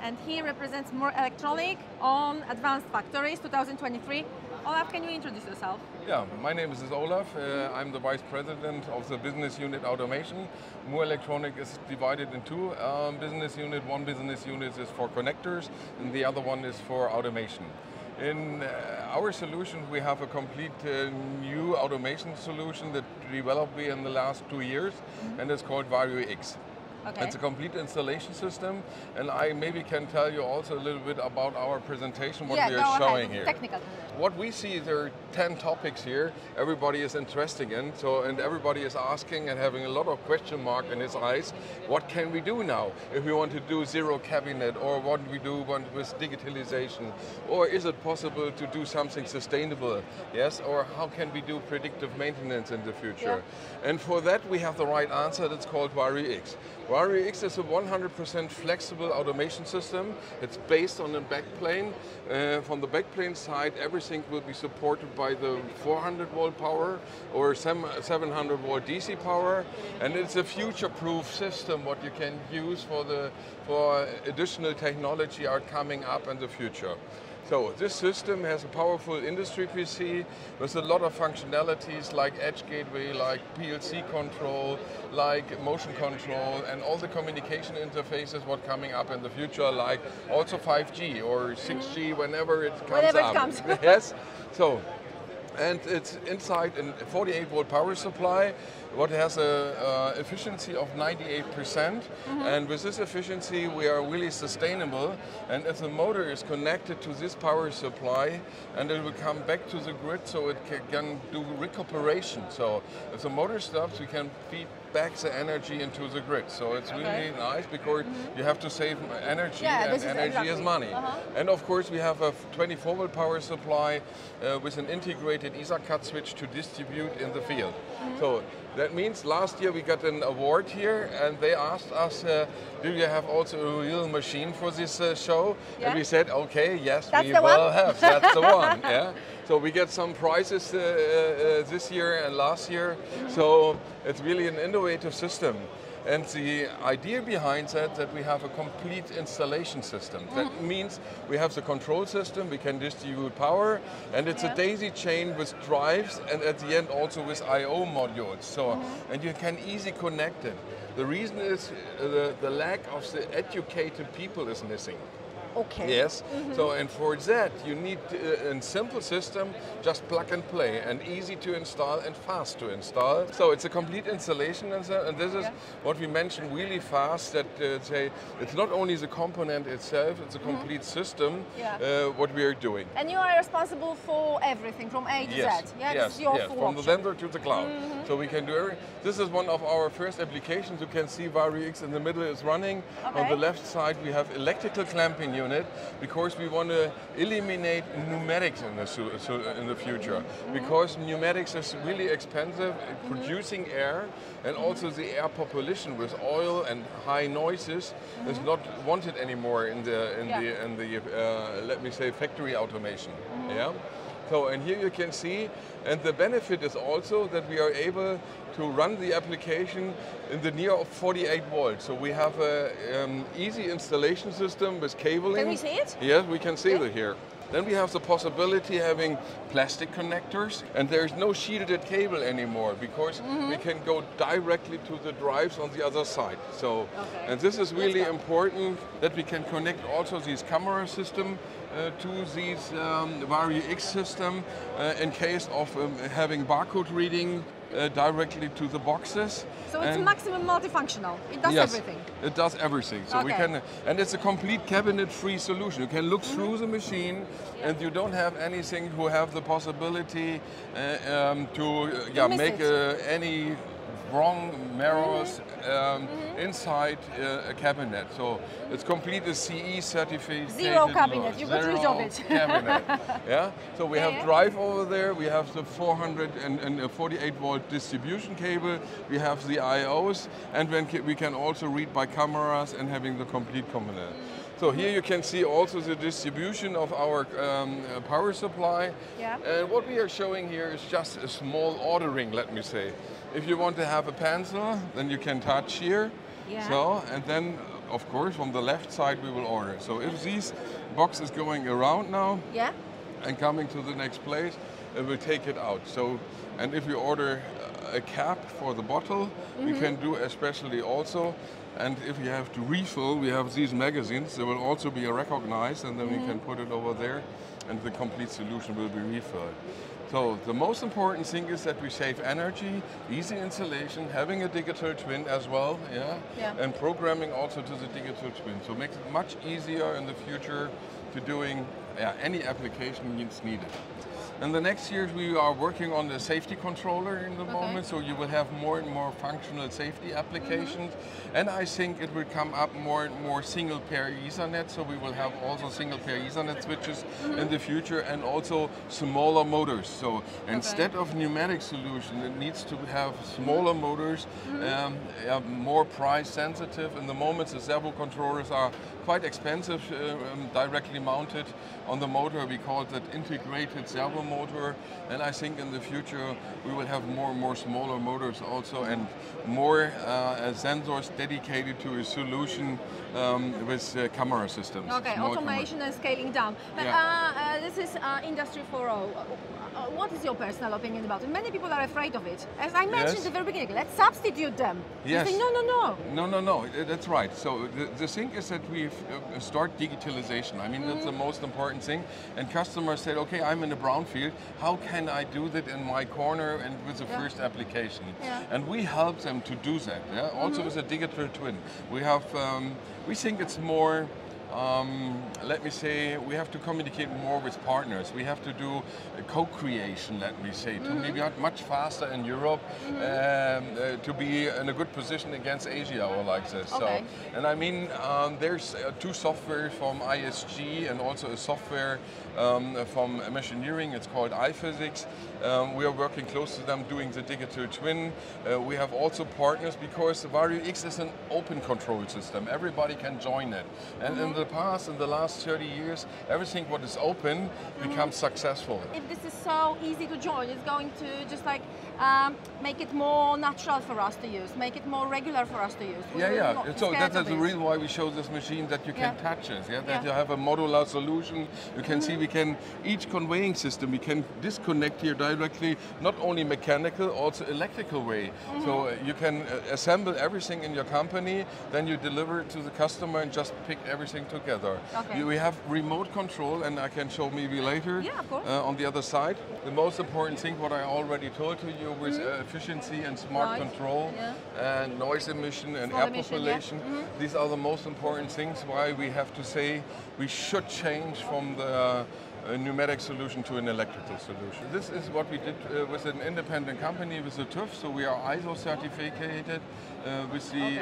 and he represents Murr-elektronik on Advanced Factories 2023. Olaf, can you introduce yourself? Yeah, my name is Olaf. I'm the Vice President of the Business Unit Automation. Murrelektronik is divided in two business units. One business unit is for connectors and the other one is for automation. In our solution, we have a complete new automation solution that developed in the last 2 years, and it's called Murr-elektronik. Okay. It's a complete installation system, and I maybe can tell you also a little bit about our presentation, what we are showing here. Technical. What we see, there are 10 topics here everybody is interested in, and everybody is asking and having a lot of question mark in his eyes. What can we do now if we want to do zero cabinet, or what we do with digitalization, or is it possible to do something sustainable, yes, or how can we do predictive maintenance in the future? Yeah. And for that we have the right answer, that's called Murr-elektronik. Murr-elektronik is a 100% flexible automation system. It's based on a backplane. From the backplane side, everything will be supported by the 400 volt power or 700 volt DC power, and it's a future-proof system what you can use for additional technology are coming up in the future. So this system has a powerful industry PC with a lot of functionalities like edge gateway, like PLC control, like motion control, and all the communication interfaces what coming up in the future, like also 5G or 6G whenever it comes whenever up. It comes. Yes. So, and it's inside a 48 volt power supply, what has a efficiency of 98%. And with this efficiency we are really sustainable, and if the motor is connected to this power supply and it will come back to the grid, so it can do recuperation. So if the motor stops, we can feed back the energy into the grid. So it's really nice because you have to save energy, and energy is money. And of course we have a 24 volt power supply with an integrated EtherCAT switch to distribute in the field. So that means last year we got an award here, and they asked us, do you have also a real machine for this show? Yeah. And we said, okay, yes, we will have. That's the one. Yeah. So we get some prizes this year and last year. So it's really an innovative system. And the idea behind that we have a complete installation system. That means we have the control system, we can distribute power, and it's a daisy chain with drives, and at the end also with I/O modules. So, and you can easily connect it. The reason is the lack of the educated people is missing. Okay. Yes. So, and for that you need a simple system, just plug and play, and easy to install and fast to install. So it's a complete installation, and this is what we mentioned really fast, that it's not only the component itself, it's a complete system what we are doing. And you are responsible for everything from A to Z. Yeah, yes, from the vendor to the cloud. So we can do everything. This is one of our first applications. You can see Murr-elektronik in the middle is running. On the left side we have electrical clamping unit, because we want to eliminate pneumatics in the future, because pneumatics is really expensive, producing air, and also the air population with oil and high noises is not wanted anymore in the let me say factory automation. Yeah. So, and here you can see, and the benefit is also that we are able to run the application in the near of 48 volts. So we have an easy installation system with cabling. Can we see it? Yes, we can see it here. Then we have the possibility having plastic connectors, and there is no shielded cable anymore, because we can go directly to the drives on the other side. So, and this is really important, that we can connect also this camera system to this Murr-elektronik system in case of having barcode reading directly to the boxes. So it's maximum multifunctional. It does everything. It does everything. So we can, and it's a complete cabinet-free solution. You can look through the machine, and you don't have anything who have the possibility to make any wrong mirrors inside a cabinet. So it's complete a CE certificate. Zero cabinet, you got rid of it. Cabinet. Yeah. So we have drive over there, we have the 448 volt distribution cable, we have the I/Os, and then we can also read by cameras and having the complete component. So here you can see also the distribution of our power supply. Yeah. And what we are showing here is just a small ordering, let me say. If you want to have a pencil, then you can touch here. Yeah. So, and then of course, from the left side we will order. So if this box is going around now Yeah. and coming to the next place, it will take it out. So, and if you order a cap for the bottle, we can do especially also. And if you have to refill, we have these magazines. They will also be recognized, and then we can put it over there, and the complete solution will be refilled. So the most important thing is that we save energy, easy installation, having a digital twin as well, and programming also to the digital twin. So it makes it much easier in the future to doing any application needs needed. In the next years, we are working on the safety controller in the moment, so you will have more and more functional safety applications. And I think it will come up more and more single pair Ethernet, so we will have also single pair Ethernet switches in the future, and also smaller motors. So instead of pneumatic solution, it needs to have smaller motors, more price sensitive. In the moment, the servo controllers are quite expensive, directly mounted on the motor. We call it that integrated servo motor, and I think in the future we will have more and more smaller motors also, and more sensors dedicated to a solution with camera systems. Okay, automation and scaling down. But this is Industry 4.0. What is your personal opinion about it? Many people are afraid of it. As I mentioned at the very beginning, let's substitute them. Yes. You say, no. That's right. So the thing is that we start digitalization. I mean, that's the most important thing. And customers said, okay, I'm in a brownfield. How can I do that in my corner and with the first application? And we help them to do that. Also with a digital twin. We have, we think it's more, let me say, we have to communicate more with partners. We have to do co-creation, let me say, to maybe much faster in Europe, to be in a good position against Asia or like this. Okay. So, and I mean, there's two software from ISG and also a software from Machineering. It's called iPhysics. We are working close to them doing the digital twin. We have also partners because the Vario X is an open control system. Everybody can join it. And in the past, in the last 30 years, everything what is open becomes successful. If this is so easy to join, it's going to just like make it more natural for us to use, make it more regular for us to use. So that's the reason why we show this machine, that you can touch it, that you have a modular solution. You can see we can, each conveying system, we can disconnect here directly, not only mechanical, also electrical way. So you can assemble everything in your company, then you deliver it to the customer and just pick everything together. Okay. We have remote control, and I can show maybe later on the other side. The most important thing, what I already told to you, was efficiency and smart control, and noise emission and air population. These are the most important things why we have to say we should change from the pneumatic solution to an electrical solution. This is what we did with an independent company with the TÜV, so we are ISO certificated with the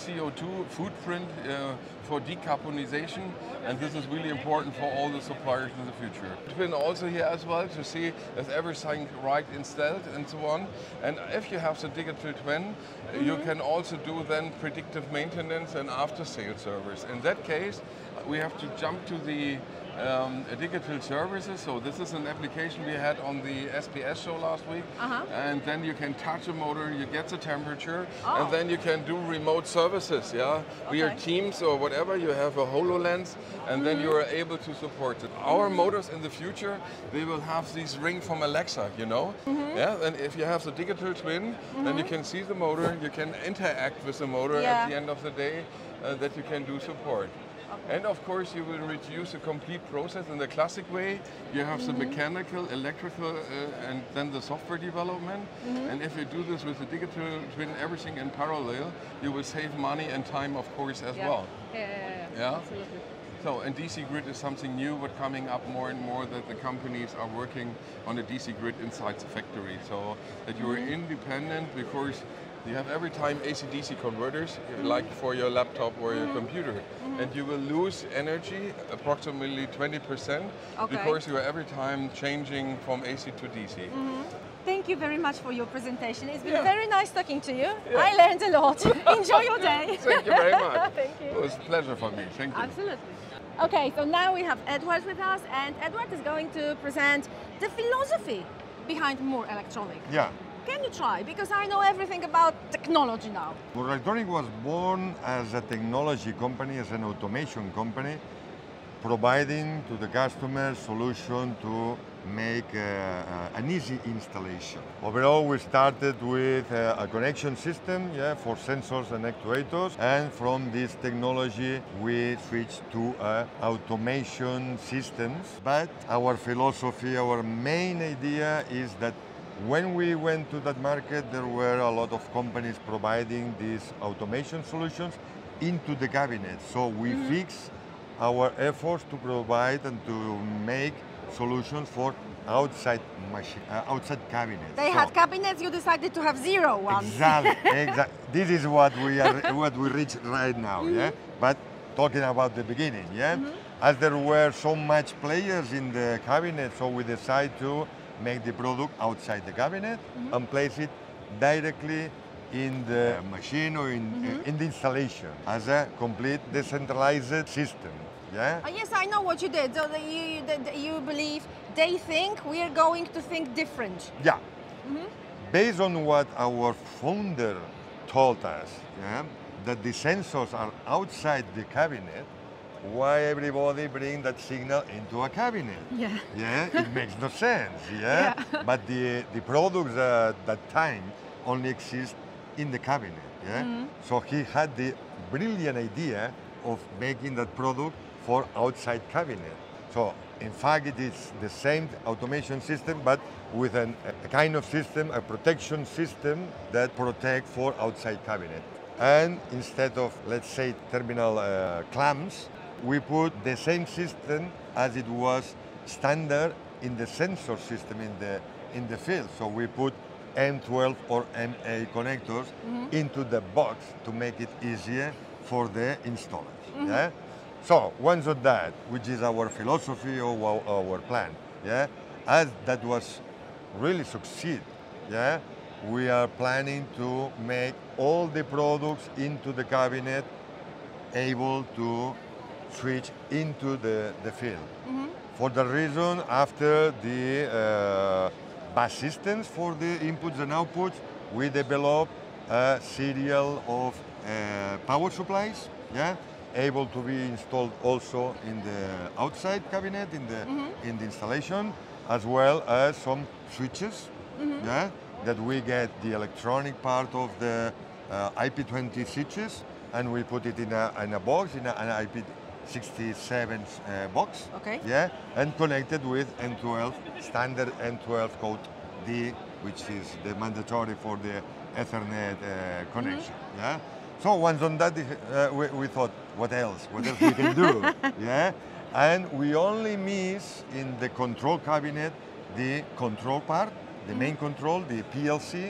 CO2 footprint for decarbonization, and this is really important for all the suppliers in the future. We've been also here as well to see if everything right installed and so on, and if you have the digital twin, you can also do then predictive maintenance and after sales service. In that case, we have to jump to the digital services. So this is an application we had on the SPS show last week, and then you can touch a motor, you get the temperature, and then you can do remote services. Via Teams or whatever. You have a HoloLens, and then you are able to support it. Our motors in the future, they will have this ring from Alexa, you know. And if you have the digital twin, then you can see the motor, you can interact with the motor at the end of the day, that you can do support. And of course, you will reduce the complete process in the classic way. You have the mechanical, electrical, and then the software development. And if you do this with the digital twin, everything in parallel, you will save money and time, of course, as well. Yeah. Absolutely. So, and DC grid is something new, but coming up more and more, that the companies are working on a DC grid inside the factory, so that you are independent, because you have every time AC-DC converters, like for your laptop or your computer, and you will lose energy, approximately 20%, because you are every time changing from AC to DC. Thank you very much for your presentation. It's been very nice talking to you. I learned a lot. Enjoy your day. Thank you very much. Thank you. It was a pleasure for me. Thank you. Absolutely. Okay, so now we have Edward with us, and Edward is going to present the philosophy behind Murr-elektronik. Yeah. Can you try? Because I know everything about technology now. Murrelektronik was born as a technology company, as an automation company, providing to the customer solution to make an easy installation. Overall, we started with a connection system, for sensors and actuators, and from this technology we switched to automation systems. But our philosophy, our main idea is that when we went to that market, there were a lot of companies providing these automation solutions into the cabinet. So we fix our efforts to provide and to make solutions for outside outside cabinets. They had cabinets, you decided to have zero ones. Exactly. This is what we reach right now, But talking about the beginning, as there were so much players in the cabinet, so we decided to make the product outside the cabinet and place it directly in the machine or in the installation as a complete decentralized system. Yes, I know what you did. So you believe they think we are going to think different. Yeah. Based on what our founder told us, that the sensors are outside the cabinet, why everybody bring that signal into a cabinet? It makes no sense. But the products at that time only exist in the cabinet. So he had the brilliant idea of making that product for outside cabinet. So in fact it is the same automation system, but with a kind of system, a protection system that protects for outside cabinet. And instead of, let's say, terminal clamps, we put the same system as it was standard in the sensor system in the field. So we put M12 or MA connectors into the box to make it easier for the installers. So once of that, which is our philosophy or our plan, as that was really succeed, we are planning to make all the products into the cabinet able to switch into the field. For the reason, after the bus systems for the inputs and outputs, we developed a serial of power supplies, able to be installed also in the outside cabinet, in the installation, as well as some switches, that we get the electronic part of the IP20 switches, and we put it in a box, in an IP67 box, and connected with M12, standard M12 code D, which is the mandatory for the Ethernet connection. So once on that, we thought, what else we can do? And we only miss in the control cabinet the control part, the main control, the PLC,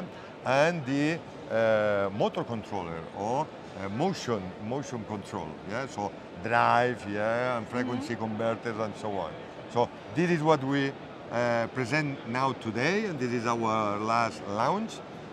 and the motor controller or motion control, so drive, and frequency converters and so on. So this is what we present now today, and this is our last launch,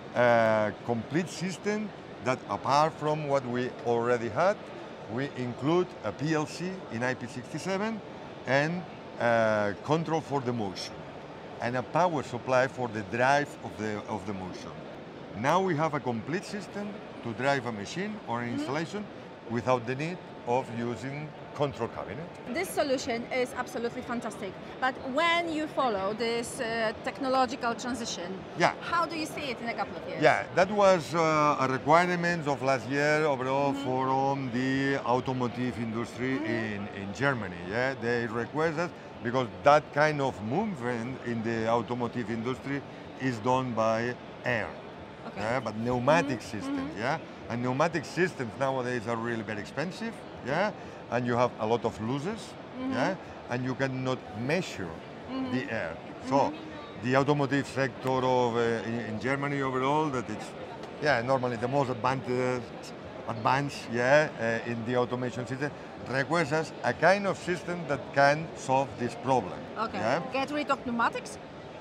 complete system that apart from what we already had, we include a PLC in IP67 and control for the motion and a power supply for the drive of the motion. Now we have a complete system to drive a machine or an installation without the need of using control cabinet. This solution is absolutely fantastic, but when you follow this technological transition, how do you see it in a couple of years? That was a requirement of last year overall from the automotive industry in Germany. They requested, because that kind of movement in the automotive industry is done by air, but pneumatic systems, and pneumatic systems nowadays are really very expensive, and you have a lot of losses, and you cannot measure the air. So the automotive sector of in Germany overall, that it's normally the most advanced in the automation system, requires us a kind of system that can solve this problem. Get rid of pneumatics?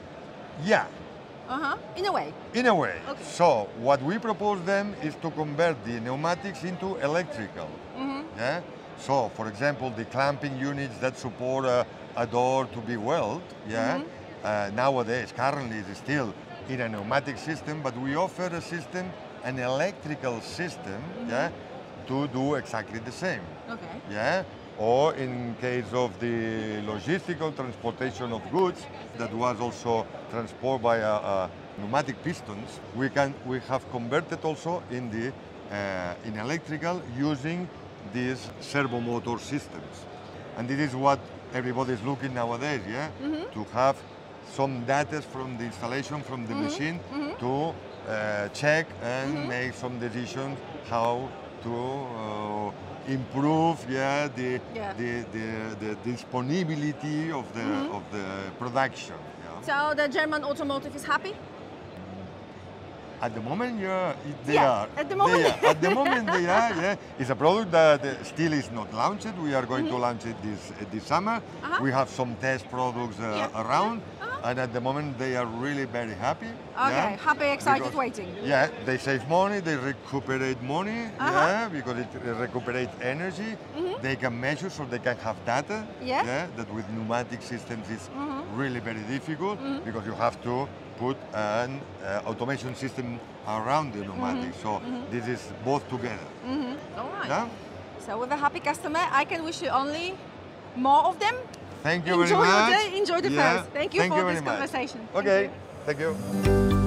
In a way. In a way. So what we propose them is to convert the pneumatics into electrical. So for example, the clamping units that support a door to be welded, nowadays, currently, is still in a pneumatic system, but we offer a system, an electrical system, yeah, to do exactly the same. Okay. Yeah. Or in case of the logistical transportation of goods, that was also transported by pneumatic pistons, we have converted also in the in electrical using these servo motor systems. And this is what everybody is looking nowadays, yeah? To have some data from the installation, from the machine, to check and make some decisions how to improve, yeah, the disponibility of the production. Yeah. So the German automotive is happy? At the moment, yeah, they Yeah, are. at the moment. They are. At the moment, they are. Yeah, it's a product that still is not launched. We are going to launch it this summer. We have some test products around, and at the moment, they are really very happy. Okay, yeah, happy, excited, because, waiting. Yeah, they save money, they recuperate money, yeah, because it recuperates energy. They can measure, so they can have data. Yeah, that with pneumatic systems is really very difficult because you have to put an automation system around the pneumatic. So this is both together. All right. Yeah? So with a happy customer, I can wish you only more of them. Thank you Enjoy very much. Your day, enjoy the fairs. Thank you for this conversation. Okay, thank you.